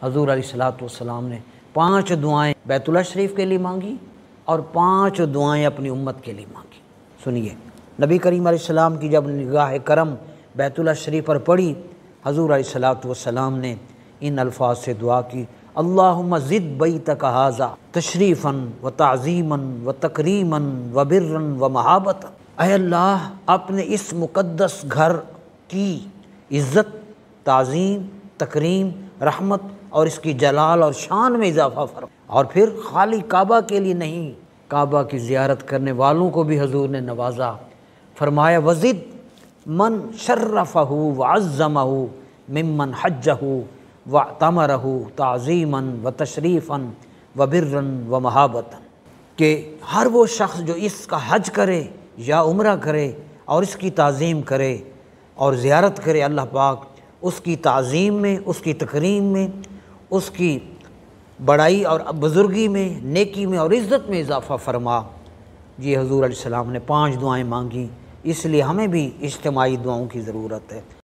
حضور علیہ الصلوۃ والسلام نے 5 دعائیں بیت اللہ شریف کے لیے مانگی اور 5 دعائیں اپنی امت کے لیے مانگی۔ سنیے، نبی کریم علیہ السلام کی جب نگاہ کرم بیت اللہ شریف پر پڑی، حضور علیہ الصلوۃ والسلام نے ان الفاظ سے دعا کی: اللہم زد بیتک ھذا تشریفا و تعظیما و تکریما و برا و محابتا۔ اے اللہ، اپنے اس مقدس گھر کی عزت، تعظیم، تکریم، رحمت اور اس کی جلال اور شان میں اضافہ فرما۔ اور پھر خالی کعبہ کے لیے نہیں، کعبہ کی زیارت کرنے والوں کو بھی حضور نے نوازا، فرمایا: وزد من شرفہ وعظمہ ممن حجہ واعتمرہ تعظیما و تشریفا و برا و محابتا، کہ ہر وہ شخص جو اس کا حج کرے یا عمرہ کرے اور اس کی تعظیم کرے اور زیارت کرے، اللہ پاک اس کی تعظیم میں، اس کی تکریم میں، اس کی بڑائی اور بزرگی میں، نیکی میں اور عزت میں اضافہ فرما۔ یہ حضور علیہ السلام نے 5 دعائیں مانگیں، اس لیے ہمیں بھی اجتماعی دعاؤں کی ضرورت ہے۔